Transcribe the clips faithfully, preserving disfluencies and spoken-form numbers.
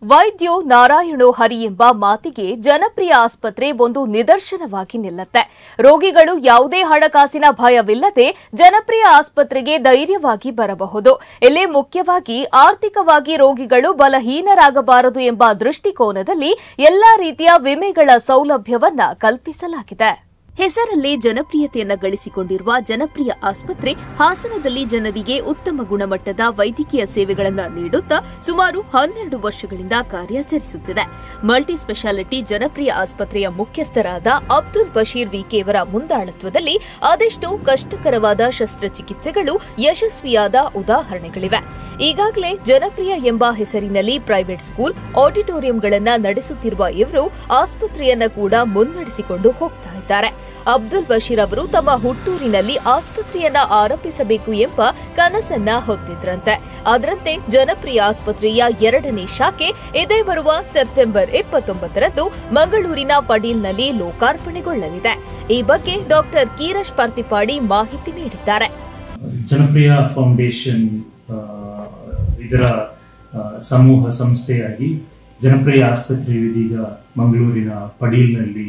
ವೈದ್ಯೋ ನಾರಾಯಣೋ ಹರಿ ಎಂಬ ಮಾತಿಗೆ ಜನಪ್ರಿಯ ಆಸ್ಪತ್ರೆ ಒಂದು ನಿದರ್ಶನವಾಗಿ ನಿಲ್ಲುತ್ತೆ. ರೋಗಿಗಳು ಯಾವುದೇ ಹಣಕಾಸಿನ ಭಯವಿಲ್ಲದೆ ಜನಪ್ರಿಯ ಆಸ್ಪತ್ರೆಗೆ ಧೈರ್ಯವಾಗಿ ಬರಬಹುದು. ಇಲ್ಲಿ ಮುಖ್ಯವಾಗಿ ಆರ್ಥಿಕವಾಗಿ ರೋಗಿಗಳು ಬಲಹೀನರಾಗಬಾರದು ಎಂಬ ದೃಷ್ಟಿಕೋನದಲ್ಲಿ ಎಲ್ಲಾ ರೀತಿಯ ವಿಮೆಗಳ ಸೌಲಭ್ಯವನ್ನ ಕಲ್ಪಿಸಲಾಗಿದೆ. ಹೆಸರಲ್ಲೇ ಜನಪ್ರಿಯತೆಯನ್ನು ಗಳಿಸಿಕೊಂಡಿರುವ ಜನಪ್ರಿಯ ಆಸ್ಪತ್ರೆ ಹಾಸನದಲ್ಲಿ ಜನರಿಗೆ ಉತ್ತಮ ಗುಣಮಟ್ಟದ ವೈದ್ಯಕೀಯ ಸೇವೆಗಳನ್ನು ನೀಡುತ್ತಾ ಸುಮಾರು ಹನ್ನೆರಡು ವರ್ಷಗಳಿಂದ ಕಾರ್ಯಾಚರಿಸುತ್ತಿದೆ. ಮಲ್ಟಿ ಸ್ಪೆಷಾಲಿಟಿ ಜನಪ್ರಿಯ ಆಸ್ಪತ್ರೆಯ ಮುಖ್ಯಸ್ಥರಾದ ಅಬ್ದುಲ್ ಬಶೀರ್ ವಿಕೆಯವರ ಮುಂದಾಳತ್ವದಲ್ಲಿ ಅದೆಷ್ಟೋ ಕಷ್ಟಕರವಾದ ಶಸ್ತ್ರಚಿಕಿತ್ಸೆಗಳು ಯಶಸ್ವಿಯಾದ ಉದಾಹರಣೆಗಳಿವೆ. ಈಗಾಗಲೇ ಜನಪ್ರಿಯ ಎಂಬ ಹೆಸರಿನಲ್ಲಿ ಪ್ರೈವೇಟ್ ಸ್ಕೂಲ್, ಆಡಿಟೋರಿಯಂಗಳನ್ನು ನಡೆಸುತ್ತಿರುವ ಇವರು ಆಸ್ಪತ್ರೆಯನ್ನ ಕೂಡ ಮುನ್ನಡೆಸಿಕೊಂಡು ಹೋಗ್ತಾ ಇದ್ದಾರೆ. ಅಬ್ದುಲ್ ಬಶೀರ್ ಅವರು ತಮ್ಮ ಹುಟ್ಟೂರಿನಲ್ಲಿ ಆಸ್ಪತ್ರೆಯನ್ನ ಆರಂಭಿಸಬೇಕು ಎಂಬ ಕನಸನ್ನ ಹೊತ್ತಿದ್ರಂತೆ. ಅದರಂತೆ ಜನಪ್ರಿಯ ಆಸ್ಪತ್ರೆಯ ಎರಡನೇ ಶಾಖೆ ಇದೇ ಬರುವ ಸೆಪ್ಟೆಂಬರ್ ಇಪ್ಪತ್ತೊಂಬತ್ತರಂದು ಮಂಗಳೂರಿನ ಪಡೀಲ್ನಲ್ಲಿ ಲೋಕಾರ್ಪಣೆಗೊಳ್ಳಲಿದೆ. ಈ ಬಗ್ಗೆ ಡಾಕ್ಟರ್ ಕೀರಶ್ ಪಾರ್ತಿಪಾಡಿ ಮಾಹಿತಿ ನೀಡಿದ್ದಾರೆ. ಜನಪ್ರಿಯ ಫೌಂಡೇಶನ್ ಇದರ ಸಮೂಹ ಸಂಸ್ಥೆಯಾಗಿ ಜನಪ್ರಿಯ ಆಸ್ಪತ್ರೆ ಇದೀಗ ಮಂಗಳೂರಿನ ಪಡೀಲ್ನಲ್ಲಿ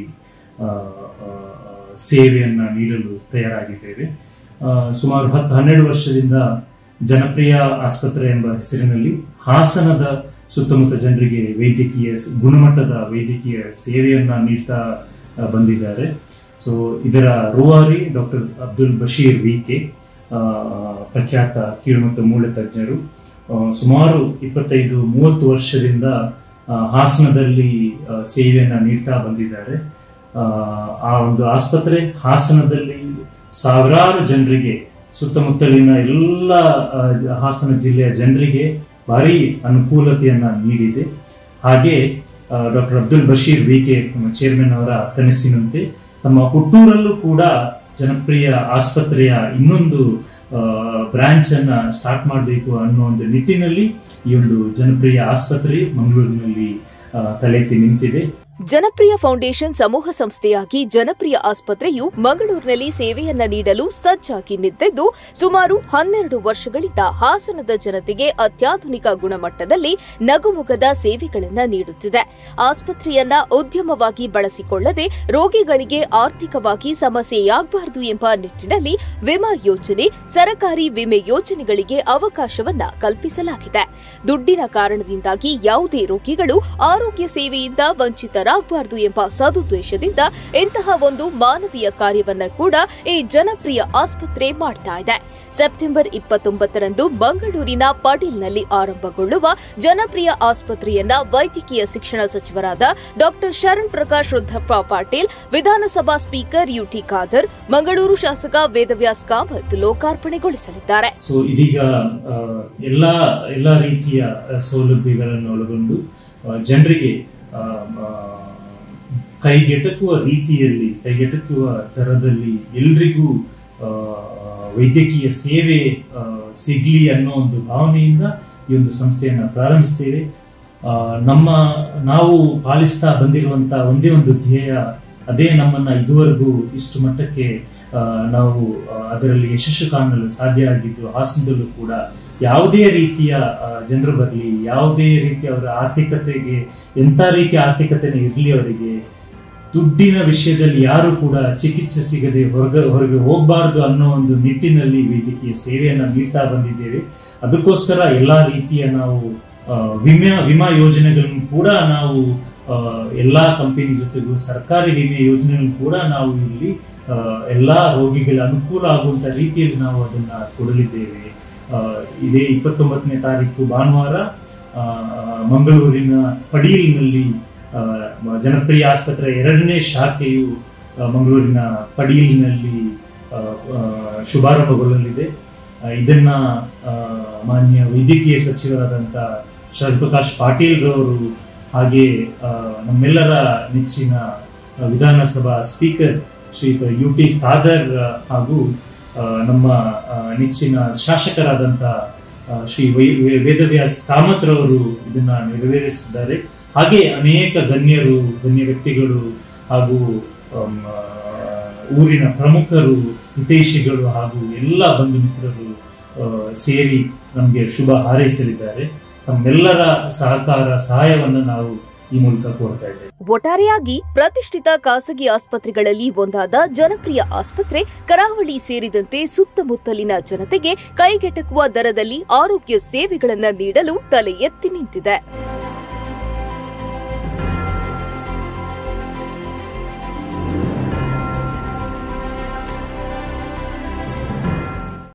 ಸೇವೆಯನ್ನ ನೀಡಲು ತಯಾರಾಗಿದ್ದೇವೆ. ಸುಮಾರು ಹತ್ತು ಹನ್ನೆರಡು ವರ್ಷದಿಂದ ಜನಪ್ರಿಯ ಆಸ್ಪತ್ರೆ ಎಂಬ ಹೆಸರಿನಲ್ಲಿ ಹಾಸನದ ಸುತ್ತಮುತ್ತ ಜನರಿಗೆ ವೈದ್ಯಕೀಯ ಗುಣಮಟ್ಟದ ವೈದ್ಯಕೀಯ ಸೇವೆಯನ್ನ ನೀಡ್ತಾ ಬಂದಿದ್ದಾರೆ. ಸೊ ಇದರ ರೂವಾರಿ ಡಾಕ್ಟರ್ ಅಬ್ದುಲ್ ಬಶೀರ್ ವಿಕೆ, ಪ್ರಖ್ಯಾತ ಕೀಲು ಮತ್ತು ಮೂಳೆ ತಜ್ಞರು. ಸುಮಾರು ಇಪ್ಪತ್ತೈದು ಮೂವತ್ತು ವರ್ಷದಿಂದ ಹಾಸನದಲ್ಲಿ ಸೇವೆಯನ್ನ ನೀಡ್ತಾ ಬಂದಿದ್ದಾರೆ. ಆ ಒಂದು ಆಸ್ಪತ್ರೆ ಹಾಸನದಲ್ಲಿ ಸಾವಿರಾರು ಜನರಿಗೆ, ಸುತ್ತಮುತ್ತಲಿನ ಎಲ್ಲ ಹಾಸನ ಜಿಲ್ಲೆಯ ಜನರಿಗೆ ಭಾರಿ ಅನುಕೂಲತೆಯನ್ನ ನೀಡಿದೆ. ಹಾಗೆ doctor Abdul Basheer VK chairman ಅವರ ಕನಸಿನಂತೆ ತಮ್ಮ ಹುಟ್ಟೂರಲ್ಲೂ ಕೂಡ ಜನಪ್ರಿಯ ಆಸ್ಪತ್ರೆಯ ಇನ್ನೊಂದು ಬ್ರಾಂಚ್ ಅನ್ನ ಸ್ಟಾರ್ಟ್ ಮಾಡಬೇಕು ಅನ್ನೋ ಒಂದು ನಿಟ್ಟಿನಲ್ಲಿ ಈ ಒಂದು ಜನಪ್ರಿಯ ಆಸ್ಪತ್ರೆ ಮಂಗಳೂರಿನಲ್ಲಿ ತಲೆಎತ್ತಿ ನಿಂತಿದೆ. ಜನಪ್ರಿಯ ಫೌಂಡೇಶನ್ ಸಮೂಹ ಸಂಸ್ಥೆಯಾಗಿ ಜನಪ್ರಿಯ ಆಸ್ಪತ್ರೆಯು ಮಂಗಳೂರಿನಲ್ಲಿ ಸೇವೆಯನ್ನ ನೀಡಲು ಸಜ್ಜಾಗಿ ನಿಂತಿದ್ದು ಸುಮಾರು ಹನ್ನೆರಡು ವರ್ಷಗಳಿಂದ ಹಾಸನದ ಜನತೆಗೆ ಅತ್ಯಾಧುನಿಕ ಗುಣಮಟ್ಟದಲ್ಲಿ ನಗುಮೊಗದ ಸೇವೆಗಳನ್ನು ನೀಡುತ್ತಿದೆ. ಆಸ್ಪತ್ರೆಯನ್ನ ಉದ್ಯಮವಾಗಿ ಬಳಸಿಕೊಳ್ಳದೆ ರೋಗಿಗಳಿಗೆ ಆರ್ಥಿಕವಾಗಿ ಸಮಸ್ಯೆಯಾಗಬಾರದು ಎಂಬ ನಿಟ್ಟಿನಲ್ಲಿ ವಿಮಾ ಯೋಜನೆ, ಸರಕಾರಿ ವಿಮೆ ಯೋಜನೆಗಳಿಗೆ ಅವಕಾಶವನ್ನ ಕಲ್ಪಿಸಲಾಗಿದೆ. ದುಡ್ಡಿನ ಕಾರಣದಿಂದಾಗಿ ಯಾವುದೇ ರೋಗಿಗಳು ಆರೋಗ್ಯ ಸೇವೆಯಿಂದ ವಂಚಿತರ ಆಗಬಾರದು ಎಂಬ ಸದುದ್ದೇಶದಿಂದ ಇಂತಹ ಒಂದು ಮಾನವೀಯ ಕಾರ್ಯವನ್ನ ಕೂಡ ಈ ಜನಪ್ರಿಯ ಆಸ್ಪತ್ರೆ ಮಾಡ್ತಾ ಇದೆ. ಸೆಪ್ಟೆಂಬರ್ ಇಪ್ಪತ್ತೊಂಬತ್ತರಂದು ಮಂಗಳೂರಿನ ಪಡೀಲ್ನಲ್ಲಿ ಆರಂಭಗೊಳ್ಳುವ ಜನಪ್ರಿಯ ಆಸ್ಪತ್ರೆಯನ್ನ ವೈದ್ಯಕೀಯ ಶಿಕ್ಷಣ ಸಚಿವರಾದ doctor Sharan Prakash Rudrappa Patil, Vidhana Sabha speaker UT Khader, Mangaluru ಶಾಸಕ ವೇದವ್ಯಾಸ್ ಕಾಮತ್ ಲೋಕಾರ್ಪಣೆಗೊಳಿಸಲಿದ್ದಾರೆ. ಸೊ ಇದೀಗ ಎಲ್ಲಾ ಎಲ್ಲಾ ರೀತಿಯ ಸೌಲಭ್ಯಗಳನ್ನು ಒಳಗೊಂಡು ಜನರಿಗೆ ಕೈಗೆಟಕುವ ರೀತಿಯಲ್ಲಿ, ಕೈಗೆಟಕುವ ದರದಲ್ಲಿ ಎಲ್ರಿಗೂ ವೈದ್ಯಕೀಯ ಸೇವೆ ಸಿಗ್ಲಿ ಅನ್ನೋ ಒಂದು ಭಾವನೆಯಿಂದ ಈ ಒಂದು ಸಂಸ್ಥೆಯನ್ನ ಪ್ರಾರಂಭಿಸ್ತೇವೆ. ನಮ್ಮ ನಾವು ಪಾಲಿಸ್ತಾ ಬಂದಿರುವಂತಹ ಒಂದೇ ಒಂದು ಧ್ಯೇಯ, ಅದೇ ನಮ್ಮನ್ನ ಇದುವರೆಗೂ ಇಷ್ಟು ಮಟ್ಟಕ್ಕೆ ನಾವು ಅದರಲ್ಲಿ ಯಶಸ್ಸು ಕಾಣಲು ಸಾಧ್ಯ ಆಗಿದ್ದು. ಹಾಸನದಲ್ಲೂ ಕೂಡ ಯಾವುದೇ ರೀತಿಯ ಜನರು ಬರಲಿ, ಯಾವುದೇ ರೀತಿಯ ಅವರ ಆರ್ಥಿಕತೆಗೆ ಎಂಥ ರೀತಿಯ ಆರ್ಥಿಕತೆನೇ ಇರಲಿ, ಅವರಿಗೆ ದುಡ್ಡಿನ ವಿಷಯದಲ್ಲಿ ಯಾರು ಕೂಡ ಚಿಕಿತ್ಸೆ ಸಿಗದೆ ಹೊರಗೆ ಹೊರಗೆ ಹೋಗಬಾರದು ಅನ್ನೋ ಒಂದು ನಿಟ್ಟಿನಲ್ಲಿ ವೈದ್ಯಕೀಯ ಸೇವೆಯನ್ನ ನೀಡ್ತಾ ಬಂದಿದ್ದೇವೆ. ಅದಕ್ಕೋಸ್ಕರ ಎಲ್ಲಾ ರೀತಿಯ ನಾವು ವಿಮಾ ವಿಮಾ ಯೋಜನೆಗಳನ್ನು ಕೂಡ ನಾವು ಎಲ್ಲಾ ಕಂಪನಿ ಜೊತೆಗೂ ಸರ್ಕಾರಿ ವಿಮೆ ಯೋಜನೆಗಳನ್ನು ಕೂಡ ನಾವು ಇಲ್ಲಿ ಎಲ್ಲಾ ರೋಗಿಗಳ ಅನುಕೂಲ ಆಗುವಂತ ರೀತಿಯಲ್ಲಿ ನಾವು ಅದನ್ನ ಕೊಡಲಿದ್ದೇವೆ. ಇದೇ ಇಪ್ಪತ್ತೊಂಬತ್ತನೇ ತಾರೀಕು ಭಾನುವಾರ ಮಂಗಳೂರಿನ ಪಡೀಲ್ನಲ್ಲಿ ಜನಪ್ರಿಯ ಆಸ್ಪತ್ರೆ ಎರಡನೇ ಶಾಖೆಯು ಮಂಗಳೂರಿನ ಪಡೀಲ್ನಲ್ಲಿ ಶುಭಾರಂಭಗೊಳ್ಳಲಿದೆ. ಇದನ್ನ ಮಾನ್ಯ ವೈದ್ಯಕೀಯ ಸಚಿವರಾದಂಥ ಶರಣ್ ಪ್ರಕಾಶ್ ಪಾಟೀಲ್ ರವರು, ಹಾಗೆ ನಮ್ಮೆಲ್ಲರ ನೆಚ್ಚಿನ ವಿಧಾನಸಭಾ ಸ್ಪೀಕರ್ ಶ್ರೀಯುತ ಯುಟಿ ಖಾದರ್ ಹಾಗೂ ನಮ್ಮ ನೆಚ್ಚಿನ ಶಾಸಕರಾದಂಥ ಶ್ರೀ ವೇದವ್ಯಾಸ್ ಕಾಮತ್ ರವರು ಇದನ್ನ ನೆರವೇರಿಸಿದ್ದಾರೆ. ಹಾಗೆ ಅನೇಕ ಗಣ್ಯರು, ಗಣ್ಯ ವ್ಯಕ್ತಿಗಳು ಹಾಗೂ ಊರಿನ ಪ್ರಮುಖರು, ಹಿತೈಷಿಗಳು ಹಾಗೂ ಎಲ್ಲ ಬಂಧು ಮಿತ್ರರು ಸೇರಿ ನಮಗೆ ಶುಭ ಹಾರೈಸಲಿದ್ದಾರೆ. ತಮ್ಮೆಲ್ಲರ ಸಹಕಾರ ಸಹಾಯವನ್ನು ನಾವು ಈ ಮೂಲಕ ಕೋರ್ತಾ ಇದ್ದೇವೆ. ಒಟ್ಟಾರೆಯಾಗಿ ಪ್ರತಿಷ್ಠಿತ ಖಾಸಗಿ ಆಸ್ಪತ್ರೆಗಳಲ್ಲಿ ಒಂದಾದ ಜನಪ್ರಿಯ ಆಸ್ಪತ್ರೆ ಕರಾವಳಿ ಸೇರಿದಂತೆ ಸುತ್ತಮುತ್ತಲಿನ ಜನತೆಗೆ ಕೈಗೆಟಕುವ ದರದಲ್ಲಿ ಆರೋಗ್ಯ ಸೇವೆಗಳನ್ನು ನೀಡಲು ತಲೆ ಎತ್ತಿ ನಿಂತಿದೆ.